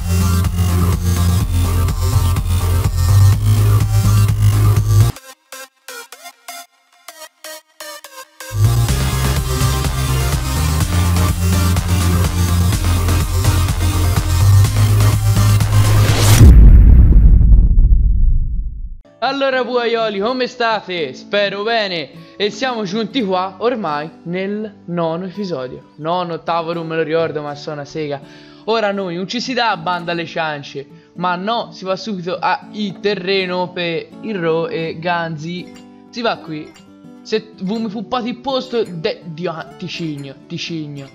Allora buaioli, come state? Spero bene. E siamo giunti qua ormai nel nono episodio. Nono, ottavo, non me lo ricordo, ma sono una sega. Ora noi non ci si dà a banda alle ciance, ma no, si va subito a il terreno per il Ro e Ganzi. Si va qui. Se voi mi fuppate il posto, ti cigno.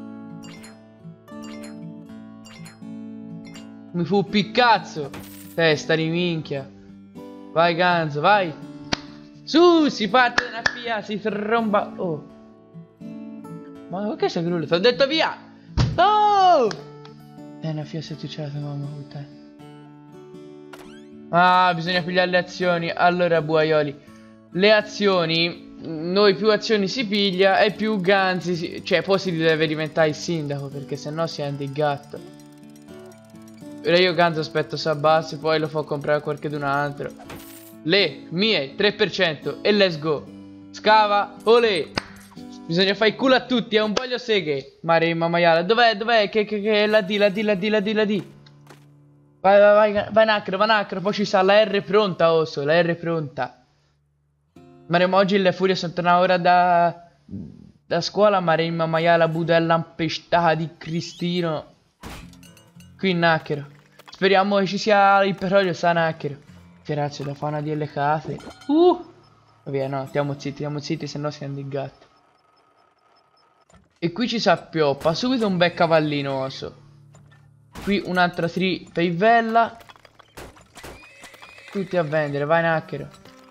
Mi fuppi il cazzo. Testa di minchia. Vai Ganzo, vai. Su, si parte una via, si tromba. Oh. Ma perché sei grullo? Ti ho detto via. Oh. È una fia settucciata, mamma puttana. Ah, bisogna pigliare le azioni. Allora, buaioli, le azioni, noi più azioni si piglia e più Ganzi cioè, poi si deve diventare il sindaco, perché sennò si è il gatto. Ora io Ganzo aspetto s'abbassi, poi lo fa comprare a qualcun altro. Le mie 3% e let's go. Scava, olè. Bisogna fare il culo a tutti, è un voglio seghe. Maremma maiala, dov'è? Che la D. Vai nacro, poi ci sta la R pronta, osso, la R pronta. Maremma oggi le furie sono tornate ora da scuola, maremma maiala, budella impestata di Cristino. Qui nacchero. Speriamo che ci sia il petrolio, sta nacchero. Grazie, da fare una delle case. Via, no, stiamo zitti, se no siamo di gatto. E qui ci sappioppa, subito un bel cavallino osso. Qui un'altra tripevella. Tutti a vendere, vai nacchero.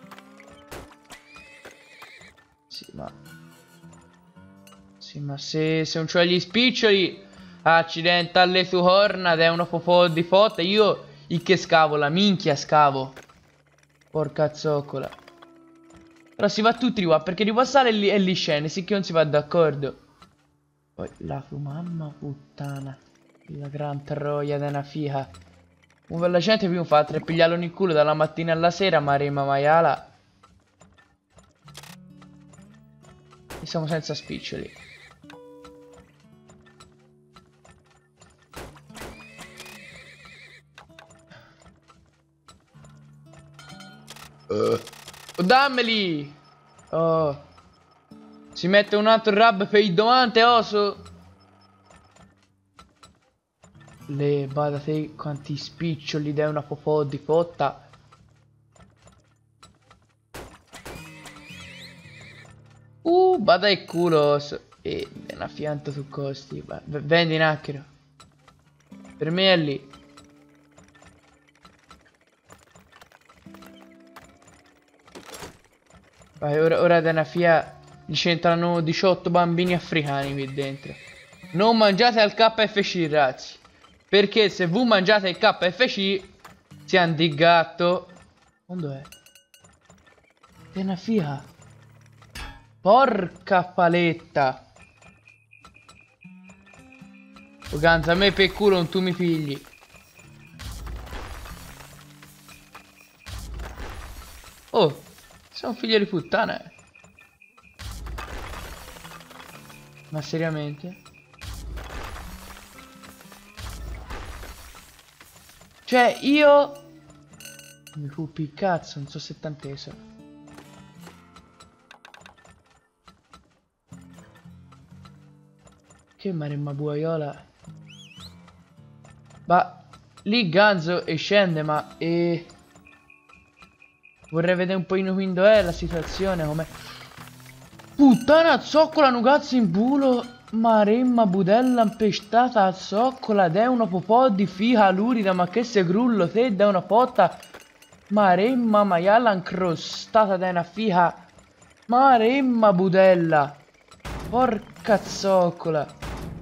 Sì, ma se non c'ho gli spiccioli, accidente alle sue corna, è uno po' di foto. Io il che scavo, la minchia scavo. Porca zoccola. Però si va tutti di qua, perché ripassare è lì scene, sì che non si va d'accordo. Poi la mamma puttana. La gran troia da una figa. La gente più fa tre pigliarlo nel culo dalla mattina alla sera, maremma maiala. E siamo senza spiccioli. Dammeli! Oh. Si mette un altro rub per il domante, oso. Le badate quanti spiccioli da una popò di fotta. Bada il culo, oso. E una fianta su costi. Vendi nacchero. Per me è lì. Vai, ora da una fia gli c'entrano 18 bambini africani qui dentro. Non mangiate al KFC, ragazzi. Perché se voi mangiate il KFC siamo di gatto. Quando è? È una fia. Porca paletta. Oh Ganza, a me per culo non tu mi pigli. Oh, sono figlio di puttana. Ma seriamente? Cioè io mi fuppi il cazzo, non so se tant'esa. Che maremma buaiola. Ma lì Ganzo e scende, ma vorrei vedere un pochino quando è la situazione, com'è. Puttana zoccola nugazzi in bulo. Maremma budella impestata a zoccola. Ed è una popò di figa lurida. Ma che se grullo te da una potta. Maremma maiala incrostata da una figa. Maremma budella. Porca zoccola.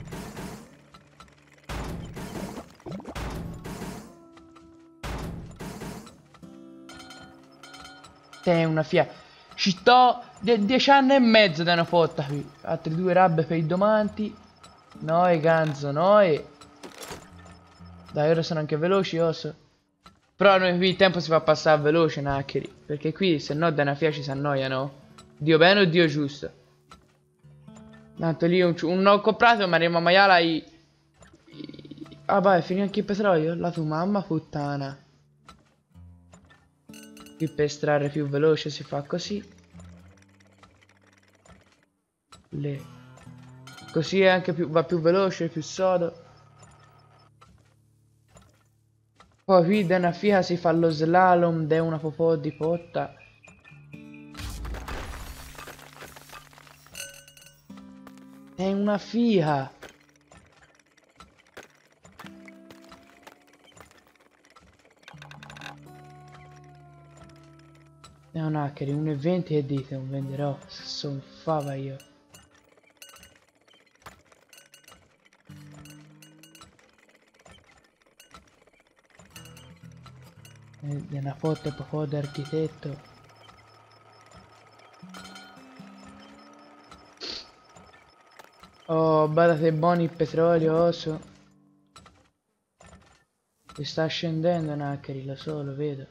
Te una fia. Ci sto 10 anni e mezzo da una fotta qui. Altri 2 rabbe per i domanti. Noi Ganzo, noi. Dai, ora sono anche veloci, osso. Però noi qui il tempo si fa passare veloce, Naccheri. Perché qui, se no, da una fia ci si annoia, no? Dio bene o Dio giusto? Tanto lì un ho comprato, ma arriva maiala ah, vai, finì anche il petrolio? La tua mamma puttana. Qui per estrarre più veloce si fa così. Così è anche più, va più veloce, più sodo. Poi qui da una figa si fa lo slalom, da una popò di potta. È una figa. È un hacker, 1,20 e dite, non venderò, sono fava io. È una foto proprio d'architetto. Oh, badate buoni il petrolio, oso. E sta scendendo, Naccari, lo so, lo vedo.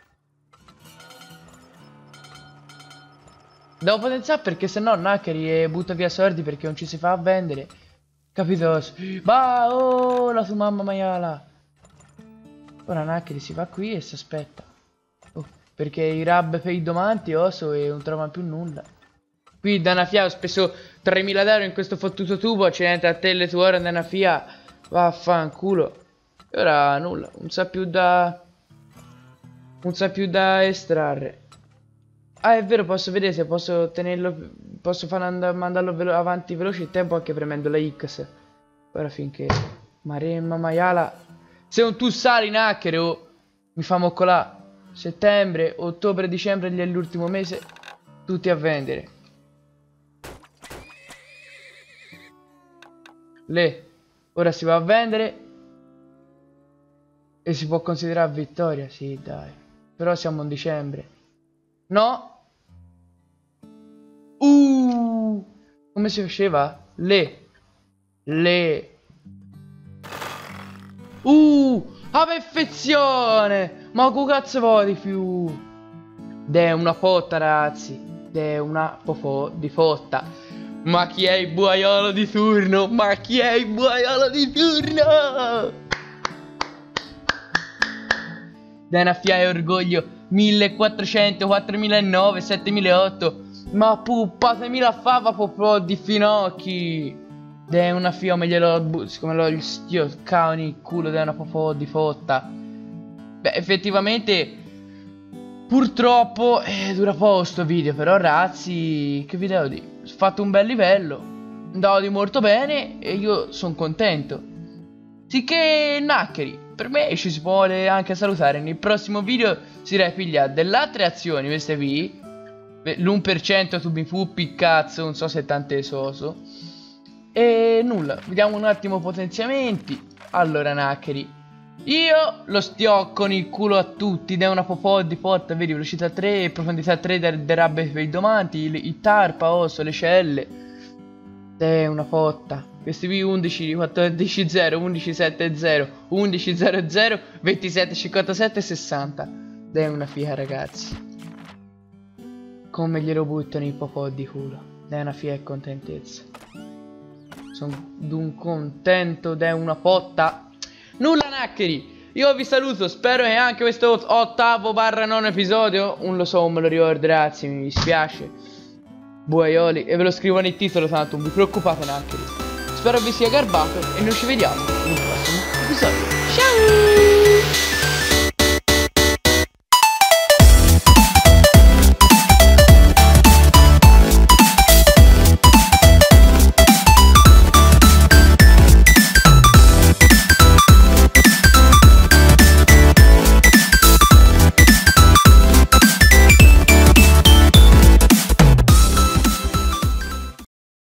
Devo potenziare perché sennò Naccari butta via soldi perché non ci si fa a vendere. Capito, oso? Ma oh, la tua mamma maiala. Ora Naccari si va qui e si aspetta. Oh, perché i rab per i domanti, oso, e non trova più nulla. Qui da una fia ho speso 3.000 euro in questo fottuto tubo, accidente a te le tue ore da una fia, vaffanculo. E ora nulla, non sa più da estrarre. Ah, è vero, posso vedere se posso tenerlo, posso far mandarlo avanti veloce il tempo anche premendo la X. Ora finché Maremma maiala. Se non tu sali in hacker, oh, mi fa moccolà. Settembre, ottobre, dicembre è l'ultimo mese, tutti a vendere. Ora si va a vendere e si può considerare vittoria, sì dai. Però siamo in dicembre. No. Come si faceva? A perfezione. Ma che cazzo vuoi di più? È una fotta, ragazzi. È una popò di fotta. Ma chi è il buaiolo di turno? Ma chi è il buaiolo di turno? Dana Fia e orgoglio 1400, 4009, 7008. Ma puppatemi fava popò di finocchi. È una fia glielo come lo stio cavani il culo da una popò di fotta. Beh, effettivamente purtroppo dura poco sto video, però ragazzi, che video di? Ho fatto un bel livello, andavo di molto bene e io sono contento. Sicché Naccari, per me ci si può anche salutare. Nel prossimo video si ripiglia delle altre azioni, queste qui. L'1% tu mi puppi cazzo, non so se tante soso. E nulla, vediamo un attimo potenziamenti. Allora Naccari, io lo stiocco nel culo a tutti, da una popò di potta, vedi, velocità 3, profondità 3 del rabbe per i domanti, il tarpa, osso, le celle. È una fotta. Questi qui 11, 14, 0, 11, 7, 0, 11, 0, 0, 27, 57, 60. È una figa, ragazzi. Come glielo buttano i popò di culo. È una figa e contentezza. Sono d'un contento, è una fotta. Nulla Naccari, io vi saluto, spero che anche questo 8º/9 episodio, non lo so, non me lo ricordo, ragazzi, mi dispiace. Buaioli, e ve lo scrivo nel titolo, tanto non vi preoccupate Naccari. Spero vi sia garbato e noi ci vediamo in un prossimo episodio. Ciao!